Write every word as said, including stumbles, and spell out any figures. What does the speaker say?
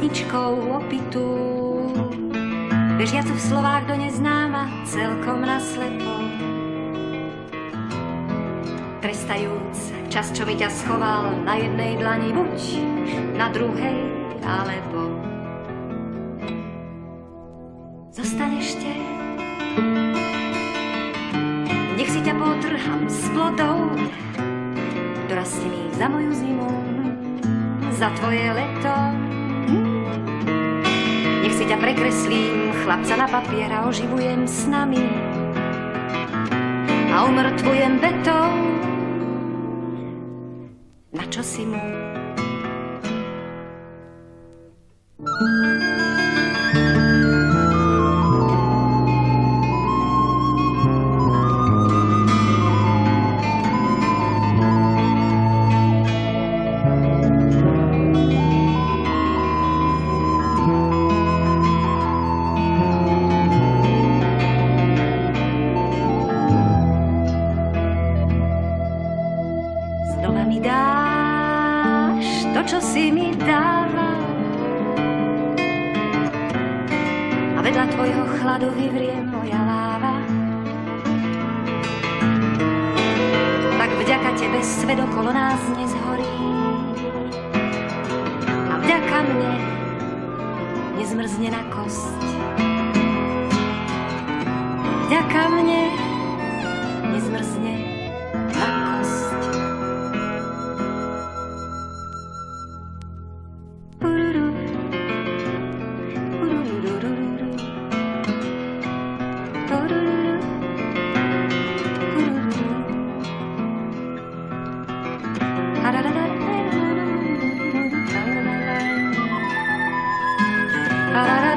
pesničkou opitu, bežiacu v slovách do neznáma, celkom naslepo. Trestajúc čas, čo by ťa schoval na jednej dlani, buď na druhej, alebo zostaň ešte. Nech si ťa potrham s plodou, dorastený za moju zimu, za tvoje leto. Nech si ťa prekreslím, chlapca na papier a oživujem s nami a umrtvujem betón. Na čo si mu? Znova mi dáš to, čo si mi dával, a vedľa tvojho chladu vyvrie moja láva. Tak vďaka tebe svet okolo nás nezhorí a vďaka mne nezmrzne na kosť. Vďaka mne nezmrzne na kosť. Da da da